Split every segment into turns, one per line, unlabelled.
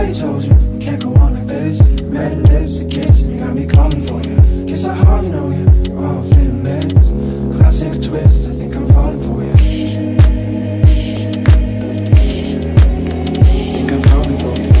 already told you, we can't go on like this. Red lips, a kiss, and you got me coming for you. Guess I hardly know you, you're off limits. Classic twist, I think I'm falling for you. Think I'm falling for you.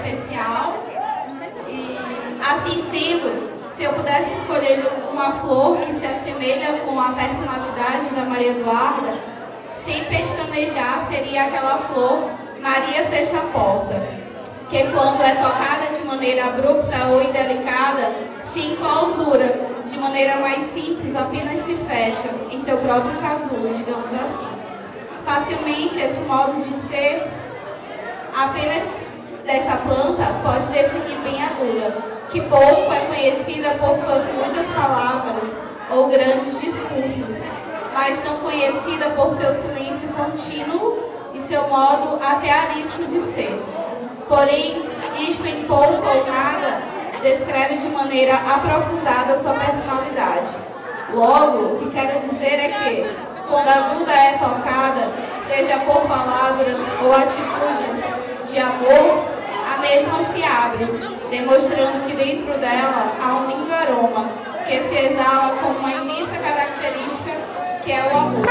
especial. E, assim sendo, se eu pudesse escolher uma flor que se assemelha com a personalidade da Maria Eduarda, sem pestanejar, seria aquela flor Maria Fecha a Porta, que quando é tocada de maneira abrupta ou indelicada, se enclausura, de maneira mais simples, apenas se fecha em seu próprio casulo, digamos assim. Facilmente, esse modo de ser apenas desta planta pode definir bem a dura, que pouco é conhecida por suas muitas palavras ou grandes discursos, mas tão conhecida por seu silêncio contínuo e seu modo até arisco de ser. Porém, isto em pouco ou nada descreve de maneira aprofundada sua personalidade. Logo, o que quero dizer é que, quando a Duda é tocada, seja por palavras ou atitudes de amor, a mesma se abre, demonstrando que dentro dela há um lindo aroma, que se exala com uma imensa característica, que é o amor.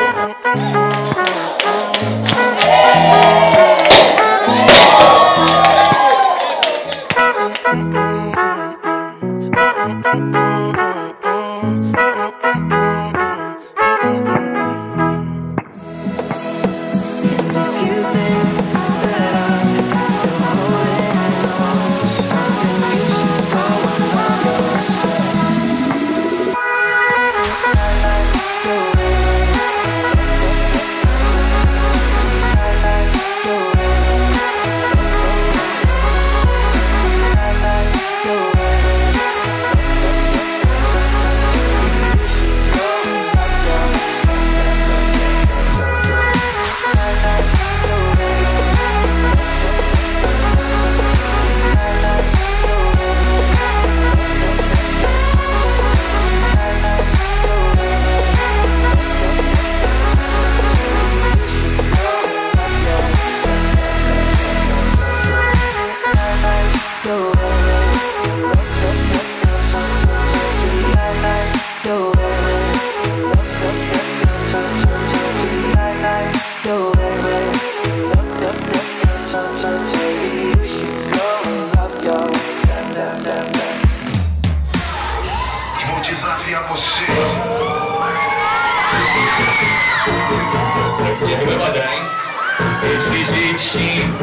Esse jeitinho.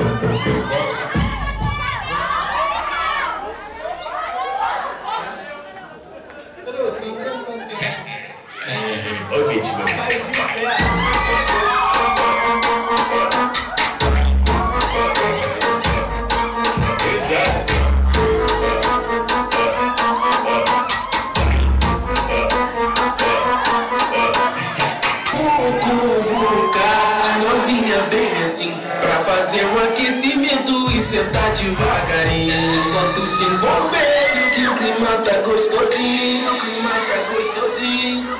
Ô, beat, meu.
Fazer um aquecimento e sentar devagarinho. Só tu se envolver que o clima tá gostosinho. O clima tá gostosinho.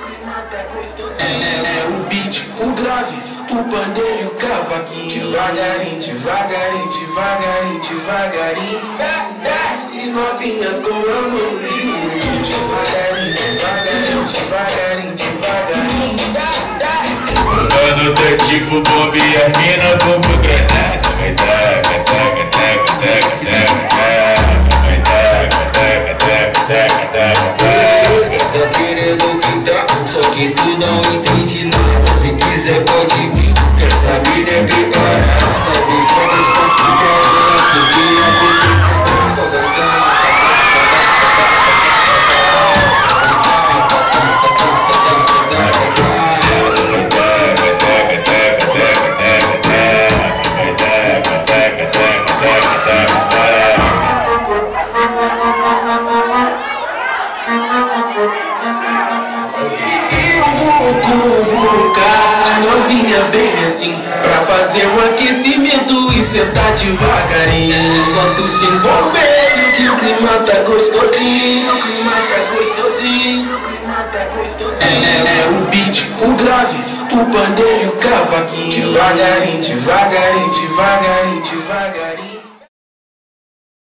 É o beat, o grave, o pandeiro e o cavaquinho. Devagarinho, devagarinho, devagarinho, devagarinho. Desce novinha com a mão no joelho. Devagarinho, devagarinho, devagarinho, devagarinho.
Mano, tá tipo bomba e as mina como granada. Vai taca, taca, taca, taca, taca. Vai taca, taca, taca, taca, taca.
Cê tá querendo quitar, só que tu não entende nada. Se quiser pode vir, quer saber é preparada. Vem com a resposta dela, porque a potência brava vai cair. Bem assim, pra fazer um aquecimento e sentar devagarinho. Só tu se envolver que o clima tá gostosinho. O clima tá gostosinho. O clima tá gostosinho. É o beat, o grave, o pandeiro e o cavaquinho. Devagarinho, devagarinho, devagarinho, devagarinho.